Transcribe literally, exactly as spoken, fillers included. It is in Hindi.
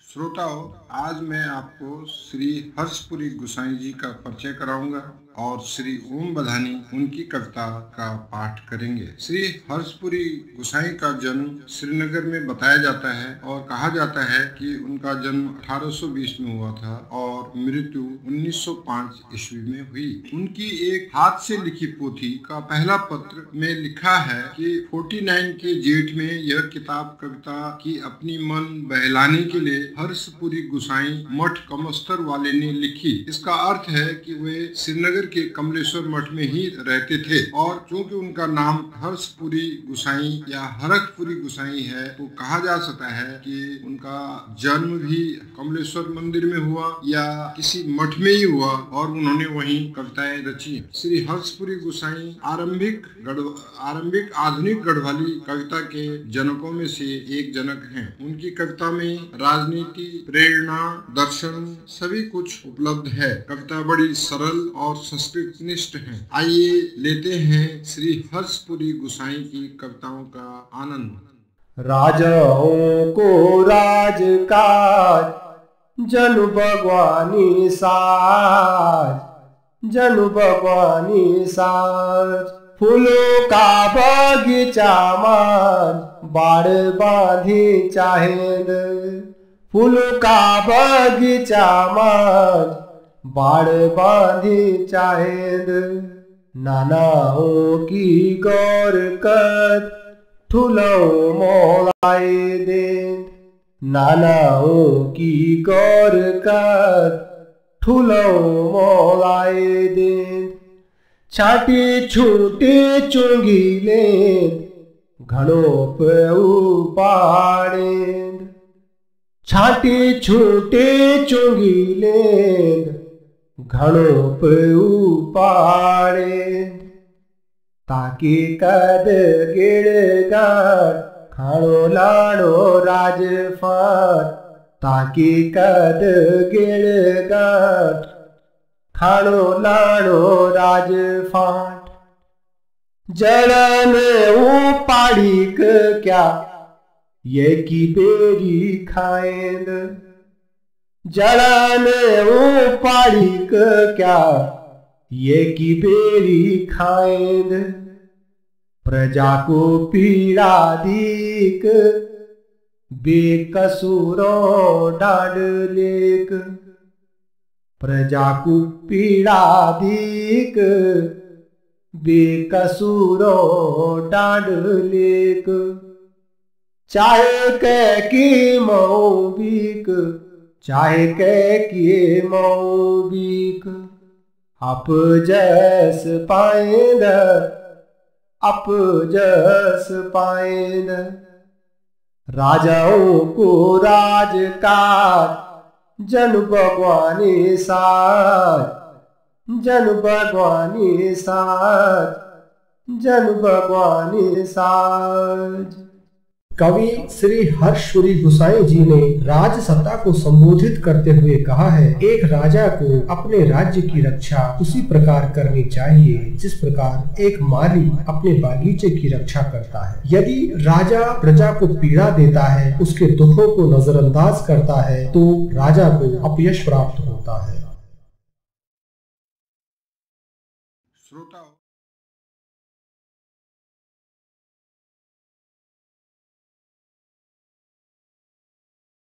श्रोताओं, आज मैं आपको श्री हर्षपुरी गोसाई जी का परिचय कराऊंगा और श्री ओम बधानी उनकी कविता का पाठ करेंगे। श्री हर्षपुरी गोसाई का जन्म श्रीनगर में बताया जाता है और कहा जाता है कि उनका जन्म अठारह सौ बीस में हुआ था और मृत्यु उन्नीस सौ पाँच ईस्वी में हुई। उनकी एक हाथ से लिखी पोथी का पहला पत्र में लिखा है कि उनचास के जेठ में यह किताब कविता की अपनी मन बहलाने के लिए हर्षपुरी गोसाई मठ कमस्तर वाले ने लिखी। इसका अर्थ है कि वे श्रीनगर के कमलेश्वर मठ में ही रहते थे और क्योंकि उनका नाम हर्षपुरी गोसाई या हरखपुरी गोसाई है तो कहा जा सकता है कि उनका जन्म भी कमलेश्वर मंदिर में हुआ या किसी मठ में ही हुआ और उन्होंने वहीं कविताएं रची। श्री हर्षपुरी गोसाई आरंभिक आरंभिक आधुनिक गढ़वाली कविता के जनकों में से एक जनक हैं। उनकी कविता में राजनीति, प्रेरणा, दर्शन सभी कुछ उपलब्ध है। कविता बड़ी सरल और संस्कृत निष्ठ है। आइए लेते हैं श्री हर्षपुरी गोसाई की कविताओं का आनंद। राजाओं को राजकाज, जनु भगवानी साज, जनु भगवानी साज। फूलों का बगीचा मान, बाड़ बांधी चाहेंद। फूलों का बगीचा मान, बाड़ बांधी चाहेंद। नानाओं की गौर कर, ठुलो मोलाए देंद। नानाओं की गौर कर, ठुलो मोलाए देंद। छाटी छूटी चुंगी लेंद, घड़ों पे उपाड़ेंद। छाटी छूटी चुंगी लेंद, घड़ों पे उपाड़ेंद। ताकि कद गिड़गाड़, खाणो लाड़ो राजफाट। ताकि कद गिड़गाड़, खाणो लाड़ो राजफाट। जड़न उपाड़ी क्या, ये की बेरी खाएंद। जड़न उपाड़ी क्या, ये की बेरी खाएंद। प्रजा को पीड़ा दीक, बेकसूरों डांड लेक। प्रजा को पीड़ा दीक, बेकसूरों डांड लेक। चाहे कै की मऊ बीक, चाहे कै की मऊ बीक। अप जस पाएंद, अप जस पाएंद। राजाओं को राजकाज, जनु भगवानी साज, जनु भगवानी साज, जनु भगवानी साज। कवि श्री हर्षपुरी गोसाई जी ने राज सत्ता को संबोधित करते हुए कहा है, एक राजा को अपने राज्य की रक्षा उसी प्रकार करनी चाहिए जिस प्रकार एक माली अपने बागीचे की रक्षा करता है। यदि राजा प्रजा को पीड़ा देता है, उसके दुखों को नजरअंदाज करता है तो राजा को अपयश प्राप्त होता है।